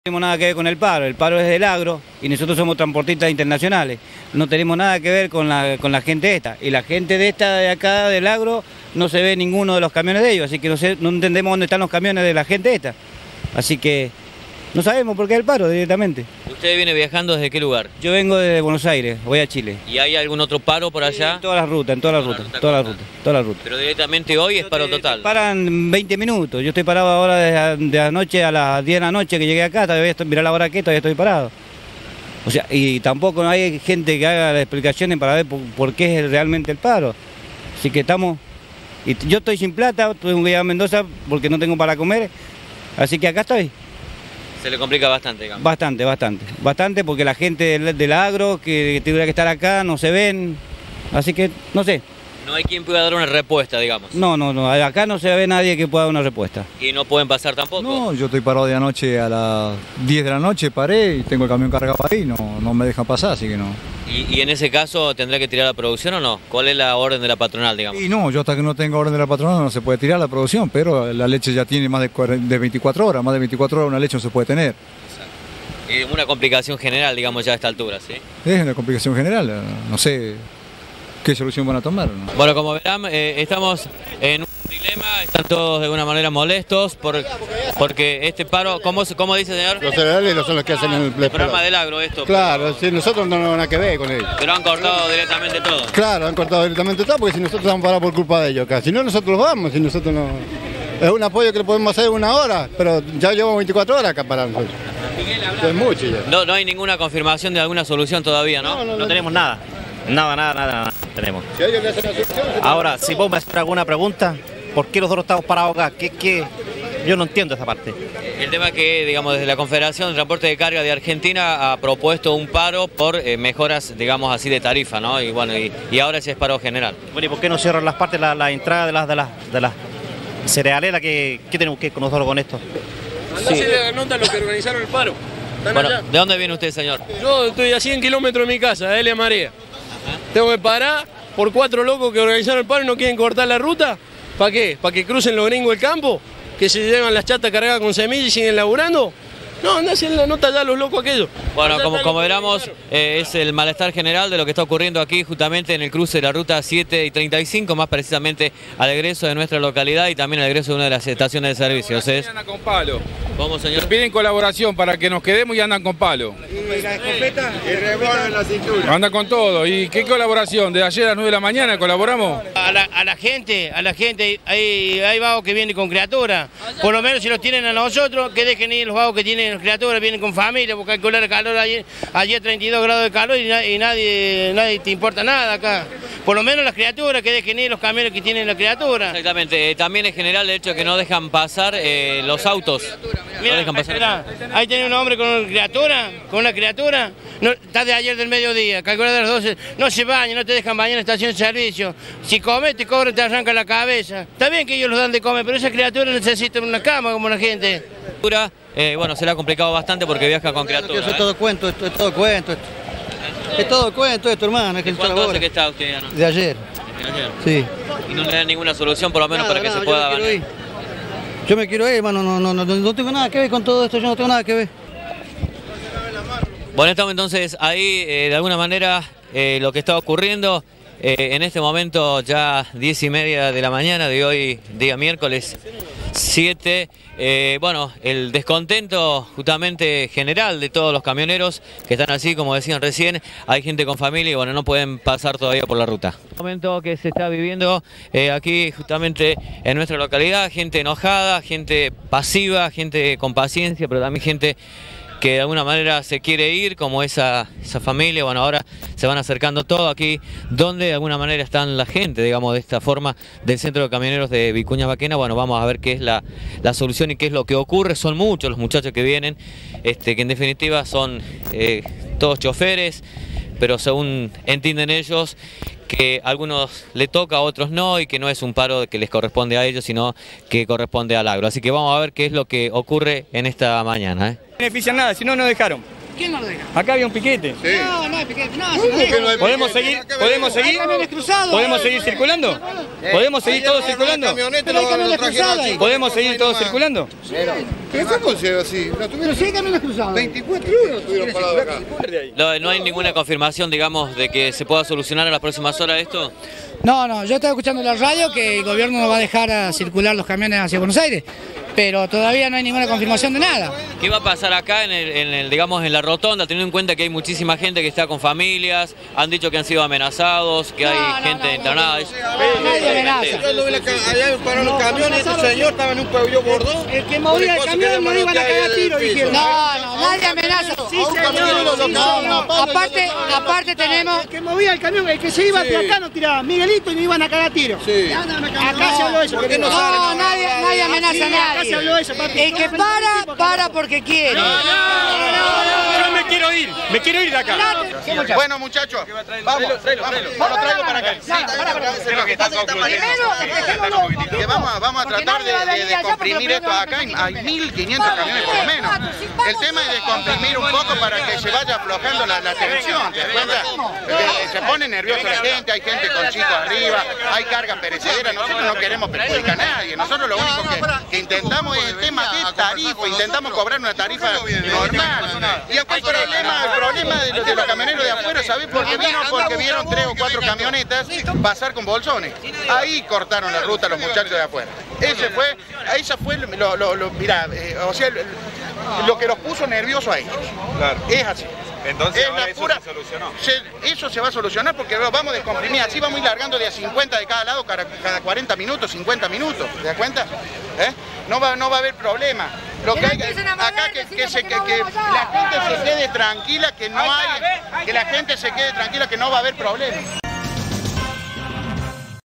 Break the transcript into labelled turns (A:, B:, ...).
A: No tenemos nada que ver con el paro es del agro y nosotros somos transportistas internacionales. No tenemos nada que ver con la gente esta. Y la gente de esta de acá del agro no se ve ninguno de los camiones de ellos, así que no entendemos dónde están los camiones de la gente esta. Así que no sabemos por qué el paro directamente.
B: ¿Usted viene viajando desde qué lugar?
A: Yo vengo de Buenos Aires, voy a Chile.
B: ¿Y hay algún otro paro por allá?
A: En todas las rutas, todas las rutas.
B: Pero directamente hoy es paro total.
A: Paran 20 minutos, yo estoy parado ahora de anoche a las 10 de la noche que llegué acá, todavía mirá la hora que todavía estoy parado. O sea, y tampoco no hay gente que haga las explicaciones para ver por qué es realmente el paro. Así que estamos, y yo estoy sin plata, tuve que ir a Mendoza porque no tengo para comer, así que acá estoy.
B: Se le complica bastante, digamos.
A: Bastante porque la gente del agro que tuviera que estar acá no se ven, así que no sé.
B: No hay quien pueda dar una respuesta, digamos.
A: No, acá no se ve nadie que pueda dar una respuesta.
B: ¿Y no pueden pasar tampoco?
C: No, yo estoy parado de anoche a las 10 de la noche, paré y tengo el camión cargado ahí, no me dejan pasar, así que no.
B: ¿Y en ese caso tendrá que tirar la producción o no? ¿Cuál es la orden de la patronal, digamos?
C: Y no, yo hasta que no tenga orden de la patronal no se puede tirar la producción, pero la leche ya tiene más de 24 horas, más de 24 horas una leche no se puede tener.
B: Exacto. Una complicación general, digamos, ya a esta altura, ¿sí?
C: Es una complicación general, no sé qué solución van a tomar, ¿no?
B: Bueno, como verán, estamos en un dilema, están todos de alguna manera molestos porque este paro, ¿cómo dice, señor?
D: Los cereales son los que hacen el
B: programa del agro, esto.
D: Claro, si nosotros no tenemos nada que ver con ellos.
B: Pero han cortado directamente todo.
D: Claro, han cortado directamente todo porque si nosotros estamos parados por culpa de ellos acá. Si no, nosotros vamos, si nosotros no... Es un apoyo que lo podemos hacer una hora, pero ya llevamos 24 horas acá parados nosotros. Es mucho ya.
B: No hay ninguna confirmación de alguna solución todavía, ¿no?
E: No tenemos nada. Nada tenemos.
D: Si ellos le hacen la solución...
E: Ahora, si vos me haces alguna pregunta, ¿por qué nosotros estamos parados acá? ¿Qué? Yo no entiendo esa parte.
B: El tema es que, digamos, desde la Confederación de Transporte de Carga de Argentina ha propuesto un paro por mejoras, digamos así, de tarifa, ¿no? Y bueno, y ahora ese es paro general.
E: Bueno, ¿y por qué no cierran las partes, la entrada de las cerealeras? ¿Qué tenemos que ir con nosotros con esto?
F: Sí. La nota lo que organizaron el paro.
B: Bueno, ¿de dónde viene usted, señor?
F: Yo estoy a 100 kilómetros de mi casa, de Elia Marea. Tengo que parar por 4 locos que organizaron el paro y no quieren cortar la ruta. ¿Para qué? ¿Para que crucen los gringos el campo? ¿Que se llevan las chatas cargadas con semillas y siguen laburando? No, andá a hacer la nota ya los locos aquellos.
B: Bueno, como veramos, es el malestar general de lo que está ocurriendo aquí justamente en el cruce de la ruta 7 y 35, más precisamente al egreso de nuestra localidad y también al egreso de una de las estaciones de servicios.
G: Andan con palo.
B: ¿Cómo, señor?
G: Piden colaboración para que nos quedemos y andan con palo.
D: ¿Y la escopeta? Y revólver en la cintura.
G: Andan con todo. ¿Y qué colaboración? ¿De ayer a las 9 de la mañana colaboramos?
H: A la gente, hay vagos que vienen con criaturas. Por lo menos si los tienen a nosotros, que dejen ir los vagos que tienen criaturas, vienen con familia, porque calcular el calor ayer 32 grados de calor y nadie te importa nada acá. Por lo menos las criaturas, que dejen ir los camiones que tienen la criatura.
B: Exactamente, también es general el hecho de que no dejan pasar los autos.
H: Mira,
B: no dejan pasar.
H: Ahí tiene un hombre con una criatura, no, está de ayer del mediodía, calcula de las 12, no se baña, no te dejan bañar en la estación de servicio. Si comes, te cobran, te arrancan la cabeza. Está bien que ellos los dan de comer, pero esa criatura necesita una cama como la gente.
B: Bueno, se le ha complicado bastante porque viaja con criaturas.
I: Eso es todo cuento, esto es todo cuento. Es todo cuento esto, hermano. Es que
B: ¿Cuánto hace que está usted, Ana?
I: De ayer.
B: ¿De ayer?
I: Sí.
B: ¿Y no le dan ninguna solución por lo menos para que se pueda bañar?
I: Yo me quiero ir, hermano, no tengo nada que ver con todo esto, yo no tengo nada que ver.
B: Bueno, estamos entonces ahí, de alguna manera, lo que está ocurriendo. En este momento ya 10:30 de la mañana de hoy, día miércoles 7, bueno, el descontento justamente general de todos los camioneros que están así, como decían recién, hay gente con familia y bueno, no pueden pasar todavía por la ruta. El momento que se está viviendo aquí justamente en nuestra localidad, gente enojada, gente pasiva, gente con paciencia, pero también gente que de alguna manera se quiere ir, como esa familia. Bueno, ahora se van acercando todo aquí, donde de alguna manera están la gente, digamos, de esta forma, del Centro de Camioneros de Vicuña Maquena. Bueno, vamos a ver qué es la solución y qué es lo que ocurre. Son muchos los muchachos que vienen, que en definitiva son todos choferes, pero según entienden ellos, que a algunos le toca, a otros no, y que no es un paro que les corresponde a ellos, sino que corresponde al agro. Así que vamos a ver qué es lo que ocurre en esta mañana.
J: No benefician nada, si no nos dejaron. ¿Quién no lo deja?
K: Acá había un piquete.
J: Sí. No hay piquete. No,
K: ¿Podemos seguir? ¿Podemos seguir? ¿Podemos seguir circulando? ¿Podemos seguir todos circulando? ¿Podemos seguir todos circulando?
L: ¿Qué fue conseguido así?
J: Pero sí hay camiones cruzados.
L: 24 horas estuvieron parados acá.
B: ¿No hay ninguna confirmación, digamos, de que se pueda solucionar en las próximas horas esto?
J: No, yo estaba escuchando en la radio que el gobierno no va a dejar circular los camiones hacia Buenos Aires, pero todavía no hay ninguna confirmación de nada.
B: ¿Qué va a pasar acá digamos, en la rotonda, teniendo en cuenta que hay muchísima gente que está con familias, han dicho que han sido amenazados, que hay gente internada?
J: Nadie amenaza.
L: Allá pararon los camiones, este señor estaba en un pabellón bordó.
J: El que movía el camión no iban a cagar tiro, dijeron. No, nadie amenaza. Sí, señor. No, aparte tenemos...
M: El que movía el camión, el que se iba hacia acá nos tiraba Miguelito y nos iban a cagar tiro.
L: Sí.
M: Acá se habló eso.
J: No, nadie amenaza a nadie.
M: Se habló eso, papi.
J: El que para porque quiere.
K: Yo me quiero ir de acá.
L: Bueno, muchachos, vamos, lo traigo para acá. Vamos a tratar de descomprimir esto. Acá hay 1.500 camiones por lo menos. El tema es descomprimir un poco para que se vaya aflojando la tensión, ¿te das cuenta? Se pone nerviosa la gente, hay gente con chicos arriba, hay carga perecedera. Nosotros no queremos perjudicar a nadie. Nosotros lo único que intentamos es el tema de tarifa, intentamos cobrar una tarifa normal. Y acá el problema de los camioneros de afuera, ¿sabés por qué vino? Porque vieron 3 o 4 camionetas pasar con bolsones. Ahí cortaron la ruta los muchachos de afuera. Esa fue mirá, o sea, lo que los puso nerviosos a ellos. Claro. Es así.
N: Entonces ahora eso se solucionó.
L: Eso se va a solucionar porque lo vamos a descomprimir. Así vamos a ir largando de a 50 de cada lado cada 40 minutos, 50 minutos. ¿Te das cuenta? No va a haber problema. Lo que hay acá que la gente se quede tranquila, que la gente se quede tranquila, que no va a haber problema.